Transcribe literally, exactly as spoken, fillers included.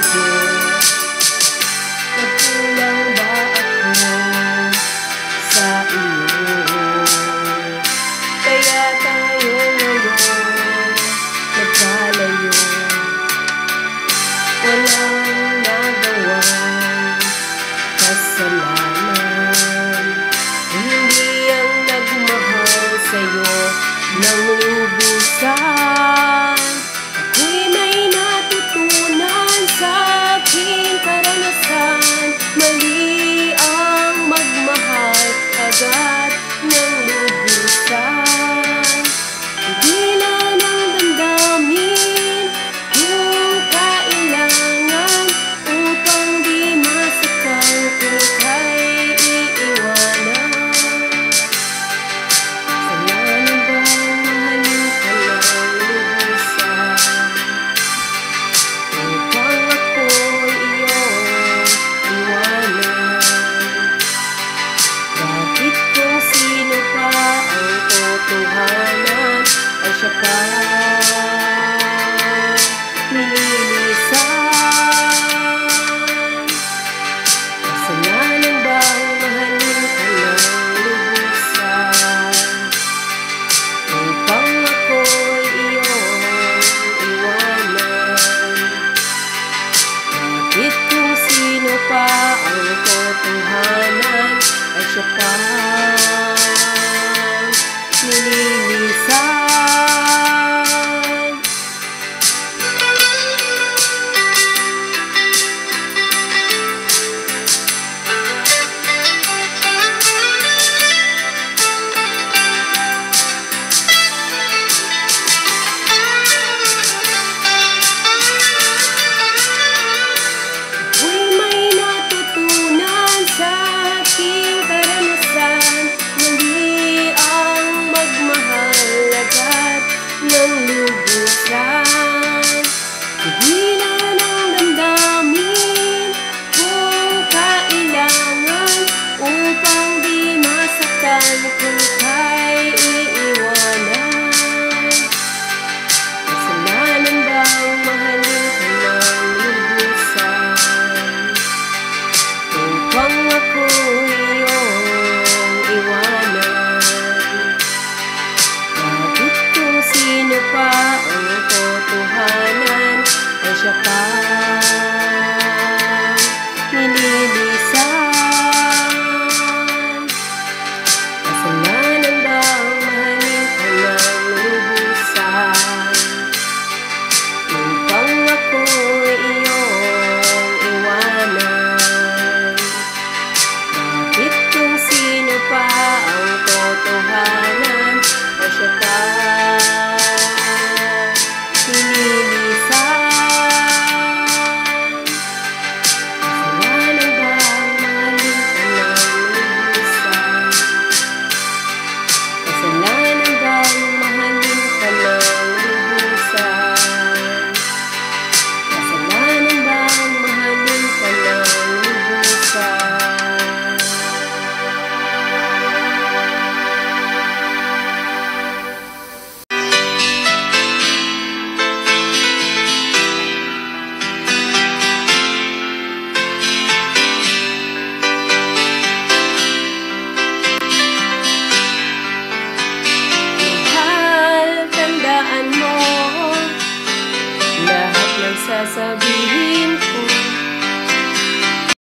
ko. Nagkulang ba ako sa iyo? Kaya tayo ngayon nagkalayo. Walang nagawang kasalanan, hindi ang nagmahal sa'yo ng lubusan. Ako'y may natutunan sa aking karanasan. Mali ang magmahal agad ng lubusan. Tigilan ang damdamin kung kailangan, upang di masakal kung ika'y iiwanan. Kasalanan bang mahalin ka ng lubusan, upang ako'y iyong iwanan? Bakit kung sino pa ang totohanan ay siya pa nililisan? Kasalanan bang mahalin ka ng lubusan, upang ako'y iyong iwanan? Bakit kung sino pa ang totohanan ay siya pa nililisan? Ako'y may natutunan sa aking karanasan. Mali ang magmahal agad ng lubusan. Tigilan ang damdamin kung kailangan, upang di masaktan kung ika'y iiwanan. Kasalanan bang mahalin ka ng lubusan, upang ako'y iyong iwanan? Bakit kung sino pa ang totohanan ay siya pa nililisan? Kasalanan bang mahalin ka ng lubusan, upang ako'y iyong iwanan? Bakit kung sino pa ang totohanan ay siya pa nililisan? Kasalanan bang mahalin ka ng lubusan, kasalanan bang mahalin ka ng lubusan, kasalanan bang mahalin ka ng lubusan? Mahal, tandaan mo, lahat ng sasabihin